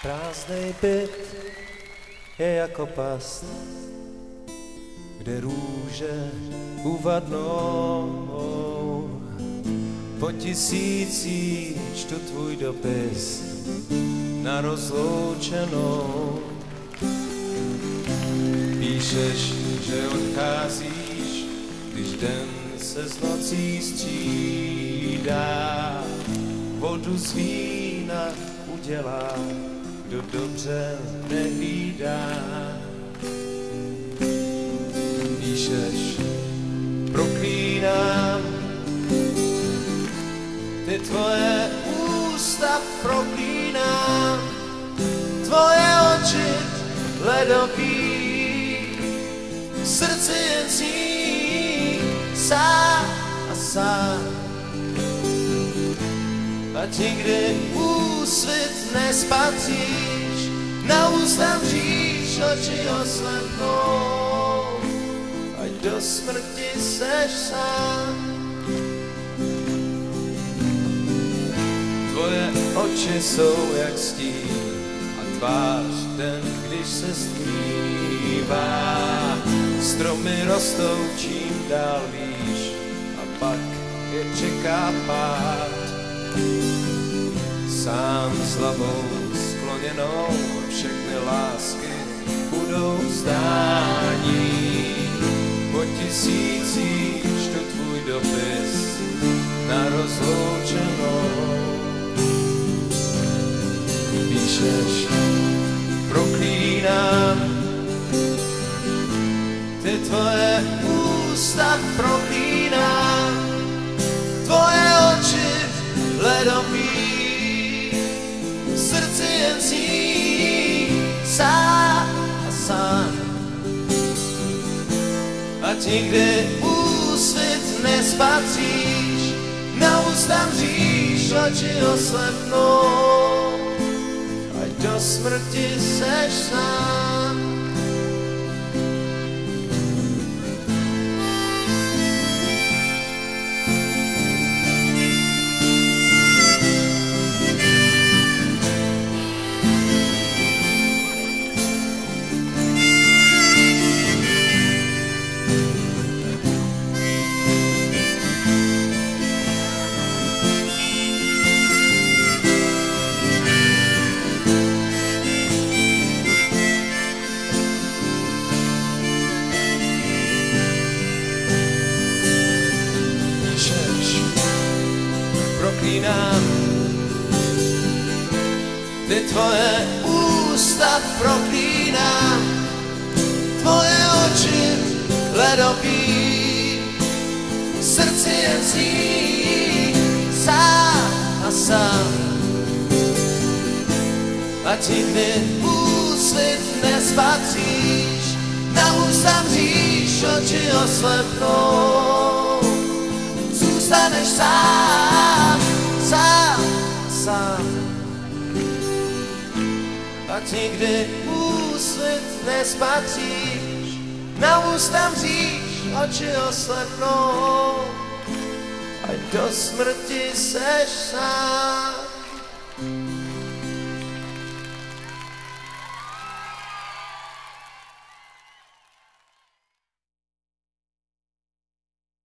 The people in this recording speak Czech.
Prázdnej byt je jako past, kde růže uvadnou. Po tisící čtu tvůj dopis na rozloučenou. Píšeš, že odcházíš, když den se s nocí střídá. Vodu z vína udělá, kdo dobře nehlídá. Píšeš, proklínám, ty tvoje ústa proklínám, tvoje oči ledový, srdce jen zní sám a sám. Ať nikdy úsvit nespatříš, na ústa mříš, oči oslepnou, ať do smrti seš sám. Tvoje oči jsou jak stín a tvář den, když se stmívá. Stromy rostou čím dál výš a pak je čeká pád. Sám s hlavou skloněnou všechny lásky budou vzdání. Po tisících čtu tvůj dopis na rozloučenou. Píšeš, proklínám, ty tvoje ústa proklínám, tvoje oči ledový, srdce jen zní sám a sám. Ať nikdy úsvit nespatříš, na ústa mříš, oči oslepnou, ať do smrti seš sám. Proklínám, ty tvoje ústa proklínám, tvoje oči ledový, srdce jen zní sám a sám. Ať nikdy úsvit nespatříš, na ústa mříš, oči oslepnou, zůstaneš sám, sám, sám. Ať nikdy úsvit nespatříš, na ústa mříš, oči oslepnou, ať do smrti seš sám.